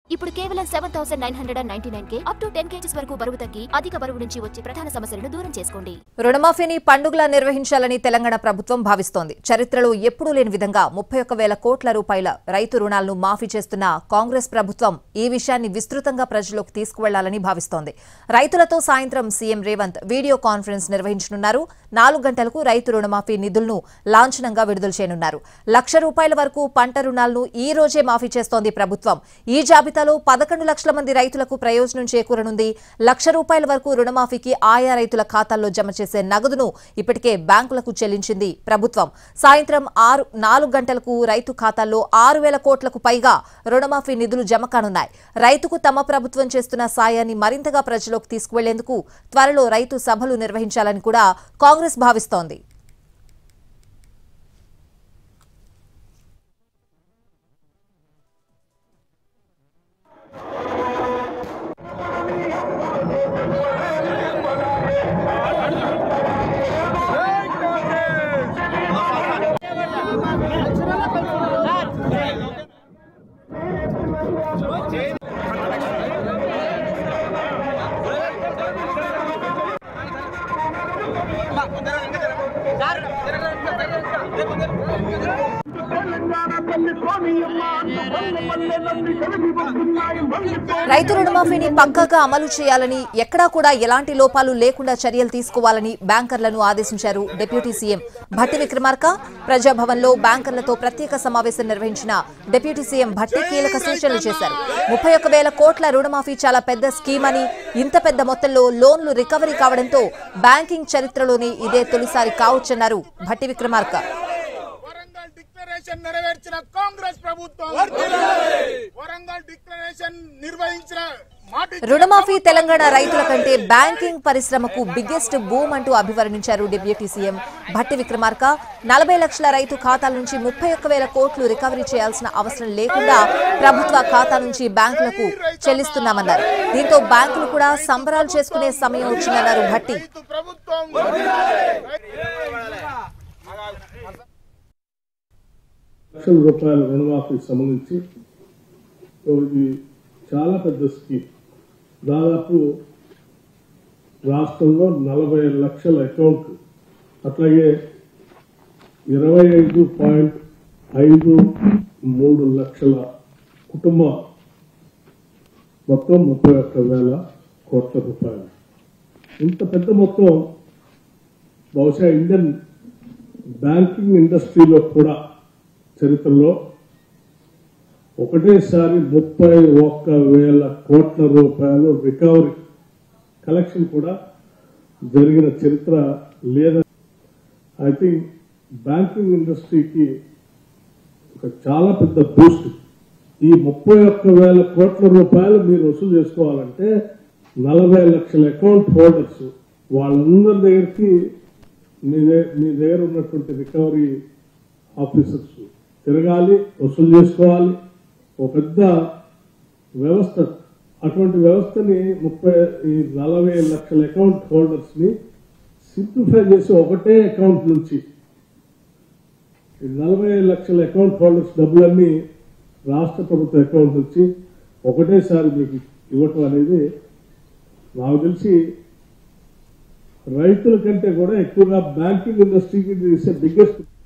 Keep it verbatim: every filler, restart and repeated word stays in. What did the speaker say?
ఇప్పుడు కేవలం seven thousand nine hundred and ninety nine కే అప్ టు టెన్ కేజీస్ వరకు బరువు తగ్గి అధిక బరువు నుంచి వచ్చే ప్రధాన సమస్యలను దూరం చేసుకోండి. రుణమాఫీని పండుగలా నిర్వహించాలని తెలంగాణ ప్రభుత్వం భావిస్తోంది. చరిత్రలో ఎప్పుడూ లేని విధంగా ముప్పై ఒక్క వేల కోట్ల రూపాయల రైతు రుణాలను మాఫీ చేస్తున్న కాంగ్రెస్ ప్రభుత్వం ఈ విషయాన్ని విస్తృతంగా ప్రజల్లోకి తీసుకువెళ్లాలని భావిస్తోంది. రైతులతో సాయంత్రం సీఎం రేవంత్ వీడియో కాన్ఫరెన్స్ నిర్వహించనున్నారు. నాలుగు గంటలకు రైతు రుణమాఫీ నిధులను లాంఛనంగా విడుదల చేయనున్నారు. లక్ష రూపాయల వరకు పంట రుణాలను ఈ రోజే మాఫీ చేస్తోంది ప్రభుత్వం. ఈ జాబితాలో పదకొండు లక్షల మంది రైతులకు ప్రయోజనం చేకూరనుంది. లక్ష రూపాయల వరకు రుణమాఫీకి ఆయా రైతుల ఖాతాల్లో జమ చేసే నగదును ఇప్పటికే బ్యాంకులకు చెల్లించింది ప్రభుత్వం. సాయంత్రం ఆరు నాలుగు గంటలకు రైతు ఖాతాల్లో ఆరు వేల కోట్లకు పైగా రుణమాఫీ నిధులు జమ కానున్నాయి. రైతుకు తమ ప్రభుత్వం చేస్తున్న సాయాన్ని మరింతగా ప్రజల్లోకి తీసుకువెళ్లేందుకు త్వరలో రైతు సభలు నిర్వహించాలని కూడా కాంగ్రెస్ భావిస్తోంది. రైతు రుణమాఫీని పక్కాగా అమలు చేయాలని, ఎక్కడా కూడా ఎలాంటి లోపాలు లేకుండా చర్యలు తీసుకోవాలని బ్యాంకర్లను ఆదేశించారు డిప్యూటీ సీఎం భట్టి విక్రమార్క. ప్రజాభవన్లో బ్యాంకర్లతో ప్రత్యేక సమావేశం నిర్వహించిన డిప్యూటీ సీఎం భట్టి కీలక సూచనలు చేశారు. ముప్పై ఒక్క వేల కోట్ల రుణమాఫీ చాలా పెద్ద స్కీమ్ అని, ఇంత పెద్ద మొత్తంలో లోన్లు రికవరీ కావడంతో బ్యాంకింగ్ చరిత్రలోనే ఇదే తొలిసారి కావచ్చన్నారు భట్టి విక్రమార్క. నెరవేర్చిన కాంగ్రెస్ ప్రభుత్వం వరంగల్ డిక్లరేషన్ నిర్వహించిన రుణమాఫీ తెలంగాణ రైతుల కంటే బ్యాంకింగ్ పరిశ్రమకు బిగ్గెస్ట్ బూమ్ అంటూ అభివర్ణించారు డిప్యూటీ సీఎం భట్టి విక్రమార్క. నలభై లక్షల రైతు ఖాతాల నుంచి ముప్పై ఒక్క వేల కోట్లు రికవరీ చేయాల్సిన అవసరం లేకుండా ప్రభుత్వ ఖాతా నుంచి బ్యాంకులకు చెల్లిస్తున్నామన్నారు. దీంతో బ్యాంకులు కూడా సంబరాలు చేసుకునే సమయం వచ్చిందన్నారు భట్టి. లక్షల రూపాయల రుణమాఫీకి సంబంధించి ఇది చాలా పెద్ద స్కీమ్. దాదాపు రాష్ట్రంలో నలభై లక్షల అకౌంట్లు, అట్లాగే ఇరవై ఐదు పాయింట్ ఐదు మూడు లక్షల కుటుంబ మొత్తం ముప్పై ఒక్క వేల కోట్ల రూపాయలు. ఇంత పెద్ద మొత్తం బహుశా ఇండియన్ బ్యాంకింగ్ ఇండస్ట్రీలో కూడా చరిత్రలో ఒకటేసారి ముప్పై ఒక్క వేల కోట్ల రూపాయలు రికవరీ కలెక్షన్ కూడా జరిగిన చరిత్ర లేదా. ఐ థింక్ బ్యాంకింగ్ ఇండస్ట్రీకి ఒక చాలా పెద్ద బూస్ట్. ఈ ముప్పై ఒక్క వేల కోట్ల రూపాయలు మీరు వసూలు చేసుకోవాలంటే నలభై లక్షల అకౌంట్ హోల్డర్స్ వాళ్ళందరి దగ్గరికి మీ మీ దగ్గర ఉన్నటువంటి రికవరీ ఆఫీసర్స్ తిరగాలి, వసూలు చేసుకోవాలి. ఒక పెద్ద వ్యవస్థ. అటువంటి వ్యవస్థని ముప్పై ఈ నలభై లక్షల అకౌంట్ హోల్డర్స్ ని సింప్లిఫై చేసి ఒకటే అకౌంట్ నుంచి ఈ నలభై లక్షల అకౌంట్ హోల్డర్స్ డబ్బులన్నీ రాష్ట్ర ప్రభుత్వ అకౌంట్ నుంచి ఒకటేసారి మీకు ఇవ్వటం అనేది నాకు తెలిసి రైతుల కంటే కూడా ఎక్కువగా బ్యాంకింగ్ ఇండస్ట్రీకి బిగ్గెస్ట్